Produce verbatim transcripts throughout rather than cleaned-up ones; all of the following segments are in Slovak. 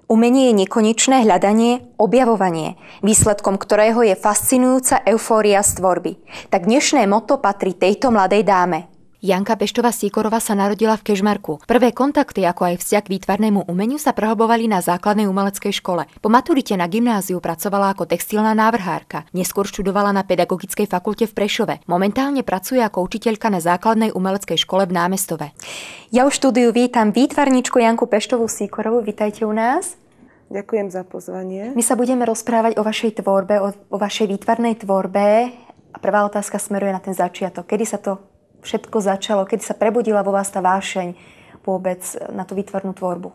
Umenie je nekonečné hľadanie, objavovanie, výsledkom ktorého je fascinujúca eufória z tvorby. Tak dnešné motto patrí tejto mladej dáme. Janka Peštová-Sýkorová sa narodila v Kežmarku. Prvé kontakty, ako aj vzťah k výtvarnému umeniu sa prehlbovali na základnej umeleckej škole. Po maturite na gymnáziu pracovala ako textilná návrhárka. Neskôr študovala na Pedagogickej fakulte v Prešove. Momentálne pracuje ako učiteľka na základnej umeleckej škole v Námestove. Ja už štúdiu vítam výtvarničku Janku Peštovú-Sýkorovú. Vítajte u nás. Ďakujem za pozvanie. My sa budeme rozprávať o vašej tvorbe, o, o vašej výtvarnej tvorbe. A prvá otázka smeruje na ten začiatok. Kedy sa to všetko začalo? Kedy sa prebudila vo vás tá vášeň vôbec na tú výtvarnú tvorbu?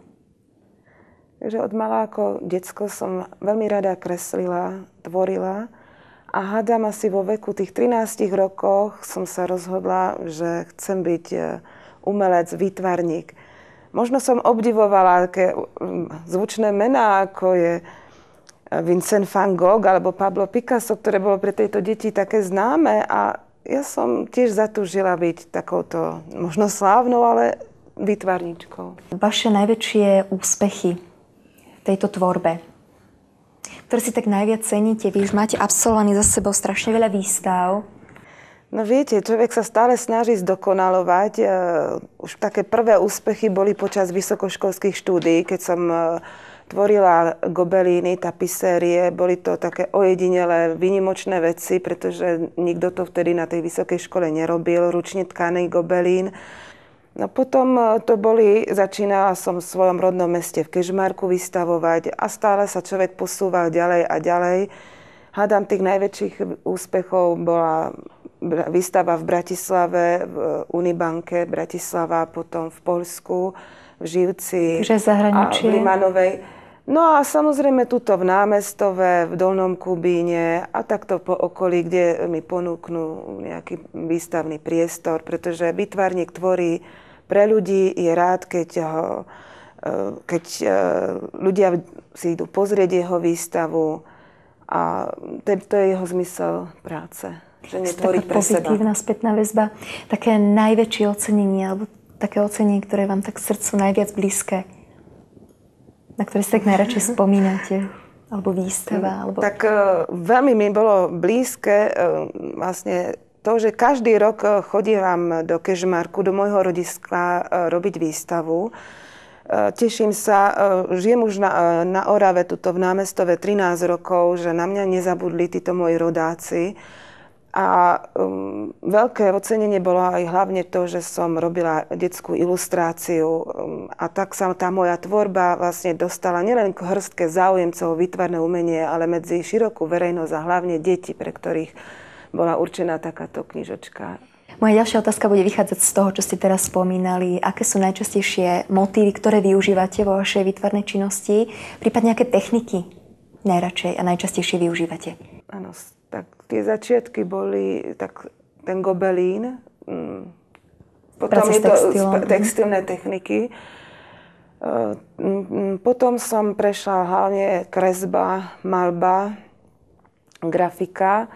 Takže od malá ako decko som veľmi rada kreslila, tvorila a hádam asi vo veku tých trinástich rokoch som sa rozhodla, že chcem byť umelec, výtvarník. Možno som obdivovala také zvučné mená, ako je Vincent van Gogh alebo Pablo Picasso, ktoré bolo pre tejto deti také známe, a ja som tiež zatúžila byť takouto, možno slávnou, ale výtvarníčkou. Vaše najväčšie úspechy v tejto tvorbe, ktoré si tak najviac ceníte? Vy už máte absolvovaný za sebou strašne veľa výstav. No viete, človek sa stále snaží zdokonalovať. Už také prvé úspechy boli počas vysokoškolských štúdií, keď som tvorila gobelíny, tapisérie. Boli to také ojedinelé, výnimočné veci, pretože nikto to vtedy na tej vysokej škole nerobil, ručne tkaný gobelín. No potom to boli, začínala som v svojom rodnom meste v Kežmarku vystavovať a stále sa človek posúval ďalej a ďalej. Hádam tých najväčších úspechov bola výstava v Bratislave, v Unibanke Bratislava, potom v Poľsku, v Živci a v Limanovej. No a samozrejme tuto v Námestove, v Dolnom Kubíne a takto po okolí, kde mi ponúknú nejaký výstavný priestor, pretože výtvarník tvorí pre ľudí, je rád, keď, ho, keď ľudia si idú pozrieť jeho výstavu, a to je jeho zmysel práce, že netvorí pre seba. Pozitívna spätná väzba, také najväčšie ocenenie, alebo také ocenenie, ktoré vám tak srdcu najviac blízke, na ktoré si tak najradšej spomínate, alebo výstava? Alebo... Tak veľmi mi bolo blízke vlastne to, že každý rok chodím do Kežmarku, do môjho rodiska robiť výstavu. Teším sa, žijem už na, na Orave, tuto v Námestove trinásť rokov, že na mňa nezabudli títo moji rodáci. A um, veľké ocenenie bolo aj hlavne to, že som robila detskú ilustráciu um, a tak sa tá moja tvorba vlastne dostala nielen k hrstke záujemcov výtvarné umenie, ale medzi širokú verejnosť a hlavne deti, pre ktorých bola určená takáto knižočka. Moja ďalšia otázka bude vychádzať z toho, čo ste teraz spomínali. Aké sú najčastejšie motívy, ktoré využívate vo vašej výtvarnej činnosti? Prípadne aké techniky najradšej a najčastejšie využívate? Áno, tak tie začiatky boli tak ten gobelín, potom je to textilné techniky. Potom som prešla hlavne kresba, maľba, grafika.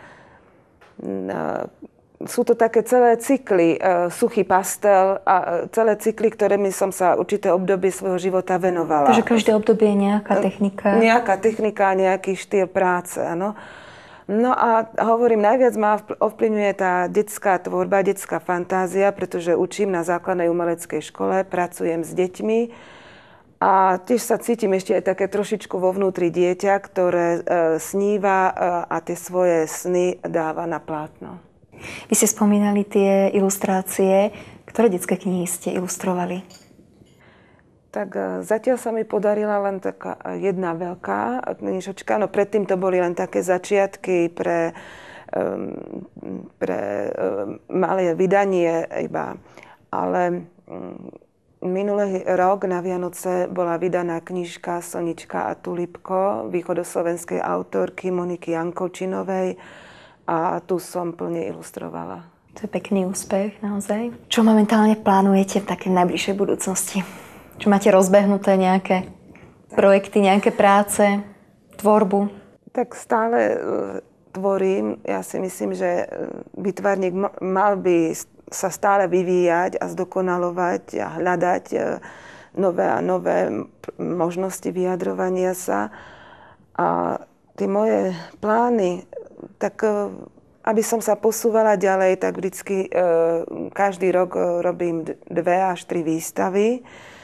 Sú to také celé cykly, suchý pastel a celé cykly, ktorými som sa určité obdobie svojho života venovala. Takže každé obdobie je nejaká technika? Nejaká technika, nejaký štýl práce, áno. No a hovorím, najviac ma ovplyvňuje tá detská tvorba, detská fantázia, pretože učím na základnej umeleckej škole, pracujem s deťmi a tiež sa cítim ešte aj také trošičku vo vnútri dieťa, ktoré e, sníva e, a tie svoje sny dáva na plátno. Vy ste spomínali tie ilustrácie. Ktoré detské knihy ste ilustrovali? Tak zatiaľ sa mi podarila len taká jedna veľká knižočka. No predtým to boli len také začiatky pre, um, pre um, malé vydanie iba. Ale um, minulý rok na Vianoce bola vydaná knižka Sonička a Tulipko východoslovenskej autorky Moniky Jankovčinovej a tu som plne ilustrovala. To je pekný úspech, naozaj. Čo momentálne plánujete v takej najbližšej budúcnosti? Čo máte rozbehnuté nejaké projekty, nejaké práce, tvorbu? Tak stále uh, tvorím. Ja si myslím, že výtvarník mal by sa stále vyvíjať a zdokonalovať a hľadať uh, nové a nové možnosti vyjadrovania sa. A tie moje plány, tak aby som sa posúvala ďalej, tak vždycky každý rok robím dve až tri výstavy.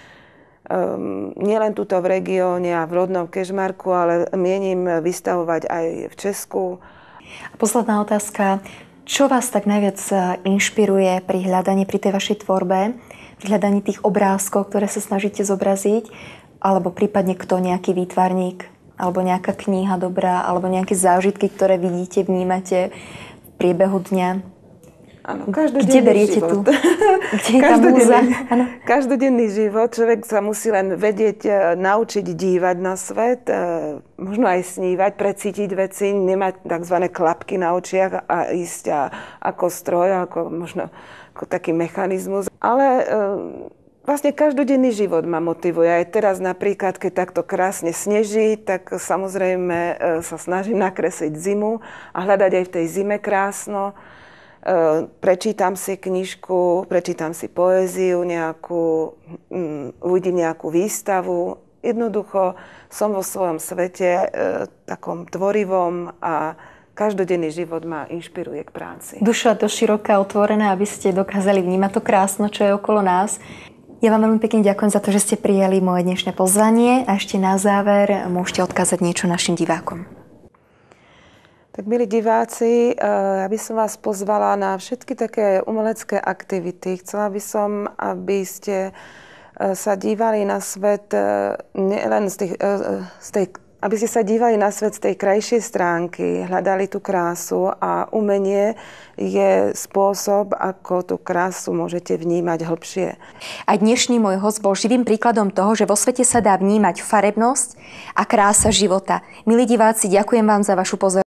Um, nielen tuto v regióne a v rodnom Kežmarku, ale mienim vystavovať aj v Česku. A posledná otázka. Čo vás tak najviac inšpiruje pri hľadaní, pri tej vašej tvorbe, pri hľadaní tých obrázkov, ktoré sa snažíte zobraziť, alebo prípadne kto, nejaký výtvarník, alebo nejaká kniha dobrá, alebo nejaké zážitky, ktoré vidíte, vnímate v priebehu dňa? Áno, kde beriete život. tu? Kde je tá múza? Každodenný život. Človek sa musí len vedieť, naučiť dívať na svet, možno aj snívať, precítiť veci, nemať tzv. Klapky na očiach a ísť a, ako stroj, ako možno ako taký mechanizmus. Ale vlastne každodenný život ma motivuje. Aj teraz napríklad, keď takto krásne sneží, tak samozrejme sa snažím nakresliť zimu a hľadať aj v tej zime krásno. Prečítam si knižku, prečítam si poéziu nejakú, uvidím nejakú výstavu. Jednoducho som vo svojom svete takom tvorivom a každodenný život ma inšpiruje k práci. Duša to široká, otvorená, aby ste dokázali vnímať to krásno, čo je okolo nás. Ja vám veľmi pekne ďakujem za to, že ste prijali moje dnešné pozvanie a ešte na záver môžete odkázať niečo našim divákom. Tak, milí diváci, ja by som vás pozvala na všetky také umelecké aktivity. Chcela by som, aby ste sa dívali na svet nielen z, tých, z tej, aby ste sa dívali na svet z tej krajšej stránky, hľadali tú krásu a umenie je spôsob, ako tú krásu môžete vnímať hlbšie. A dnešný môj host bol živým príkladom toho, že vo svete sa dá vnímať farebnosť a krása života. Milí diváci, ďakujem vám za vašu pozornosť.